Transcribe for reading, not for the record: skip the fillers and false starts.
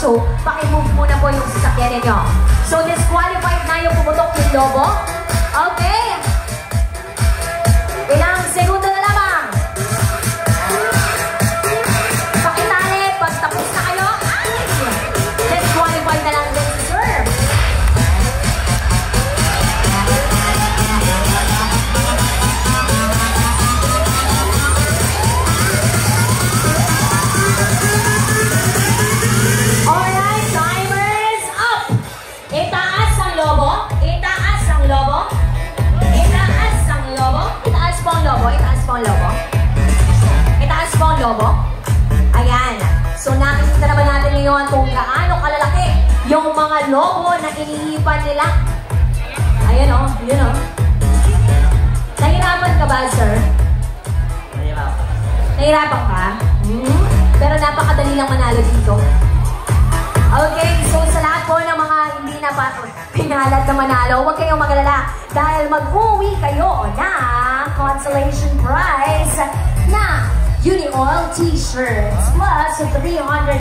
So, pakimove muna po yung sasakyan ninyo. So, disqualified na yung pumutok yung lobo. Okay. Ilang segundo na lamang. Pakitali, pag tapos na kayo, disqualified na lang din si sir. Alright, timer is up! Itaas ang lobo. Itaas ang lobo. Itaas ang lobo. Itaas po ang lobo. Itaas po ang lobo. Itaas po ang lobo. Ayan. So, nakikita naman natin ngayon kung gaano kalalaki yung mga lobo na inihipan nila. Ayan o. Yun o. Nahirapan ka ba, sir? Nahirapan. Nahirapan ka? Pero napakadali lang manalo dito. Okay, so sa lahat po ng mga hindi na pinalat na manalo, huwag kayong magalala dahil mag-uwi kayo ng consolation prize na Uni Oil t-shirts plus 300